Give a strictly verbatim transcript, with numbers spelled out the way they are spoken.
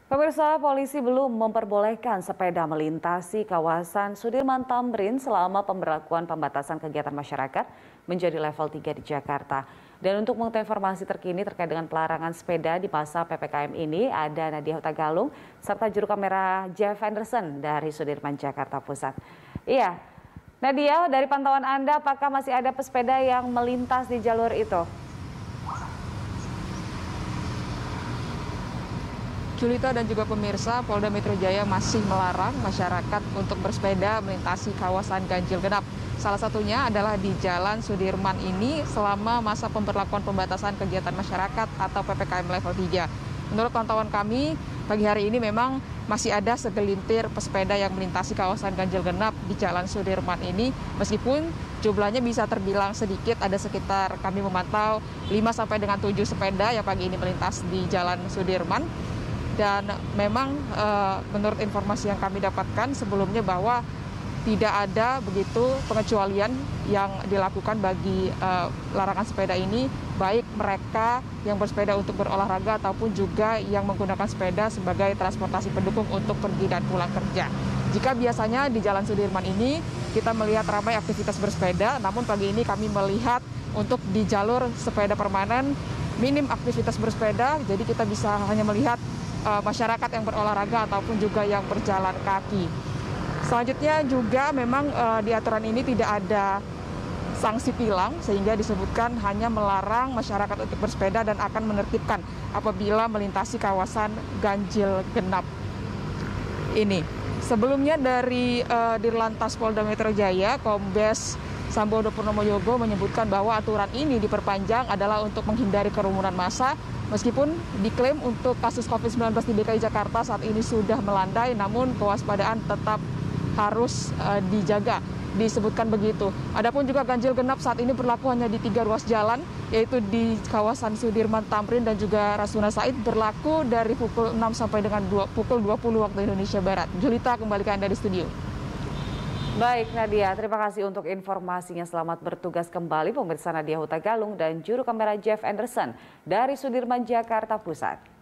Pemirsa, polisi belum memperbolehkan sepeda melintasi kawasan Sudirman Tamrin selama pemberlakuan pembatasan kegiatan masyarakat menjadi level tiga di Jakarta. Dan untuk mengetahui informasi terkini terkait dengan pelarangan sepeda di masa P P K M ini, ada Nadia Hutagalung serta juru kamera Jeff Anderson dari Sudirman, Jakarta Pusat. Iya, Nadia, dari pantauan Anda, apakah masih ada pesepeda yang melintas di jalur itu? Julita dan juga pemirsa, Polda Metro Jaya masih melarang masyarakat untuk bersepeda melintasi kawasan ganjil genap. Salah satunya adalah di Jalan Sudirman ini selama masa pemberlakuan pembatasan kegiatan masyarakat atau P P K M level tiga. Menurut pantauan kami, pagi hari ini memang masih ada segelintir pesepeda yang melintasi kawasan ganjil genap di Jalan Sudirman ini, meskipun jumlahnya bisa terbilang sedikit, ada sekitar kami memantau lima sampai dengan tujuh sepeda yang pagi ini melintas di Jalan Sudirman. Dan memang e, menurut informasi yang kami dapatkan sebelumnya bahwa tidak ada begitu pengecualian yang dilakukan bagi e, larangan sepeda ini, baik mereka yang bersepeda untuk berolahraga ataupun juga yang menggunakan sepeda sebagai transportasi pendukung untuk pergi dan pulang kerja. Jika biasanya di Jalan Sudirman ini kita melihat ramai aktivitas bersepeda, namun pagi ini kami melihat untuk di jalur sepeda permanen minim aktivitas bersepeda, jadi kita bisa hanya melihat Uh, masyarakat yang berolahraga ataupun juga yang berjalan kaki. Selanjutnya juga memang uh, di aturan ini tidak ada sanksi tilang, sehingga disebutkan hanya melarang masyarakat untuk bersepeda dan akan menertibkan apabila melintasi kawasan ganjil genap ini. Sebelumnya dari uh, Dirlantas Polda Metro Jaya, Kombes Sambodo Purnomo Yogo menyebutkan bahwa aturan ini diperpanjang adalah untuk menghindari kerumunan massa. Meskipun diklaim untuk kasus COVID sembilan belas di D K I Jakarta saat ini sudah melandai, namun kewaspadaan tetap harus uh, dijaga, disebutkan begitu. Adapun juga ganjil genap saat ini berlaku hanya di tiga ruas jalan, yaitu di kawasan Sudirman Tamrin dan juga Rasuna Said, berlaku dari pukul enam sampai dengan pukul dua puluh waktu Indonesia Barat. Julita, kembali ke Anda di studio. Baik Nadia, terima kasih untuk informasinya. Selamat bertugas kembali pemirsa. Nadia Hutagalung dan juru kamera Jeff Anderson dari Sudirman, Jakarta Pusat.